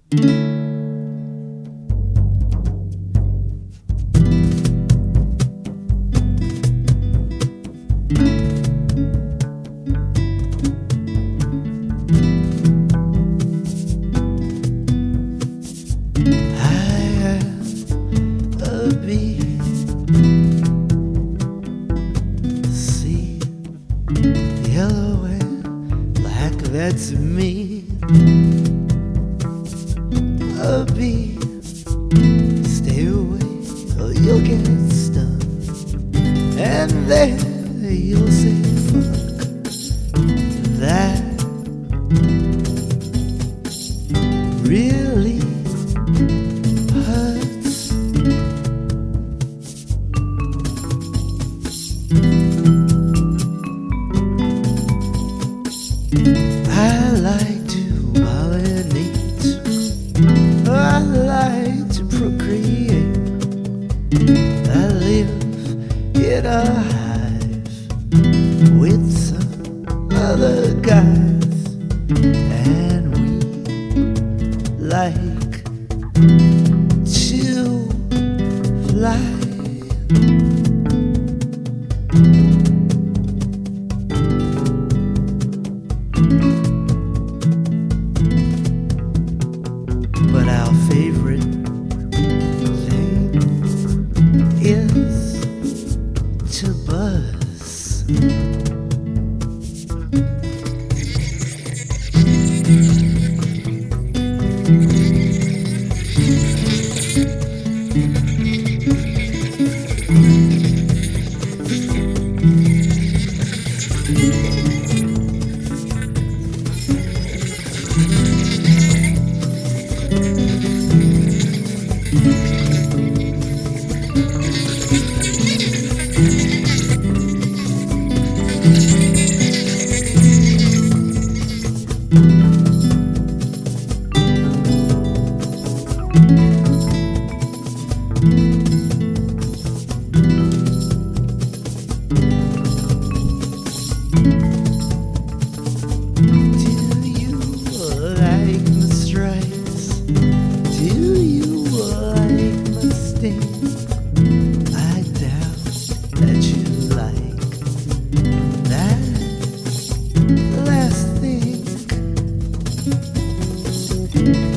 See, yellow and black, that's me. A bee, stay away or you'll get stung. And then you'll say, fuck, that really hurts. I like to pollinate, I like to procreate. I live in a hive with some other guys, and we like to fly. But our favorite thing is to buzz. I doubt that you like that last thing.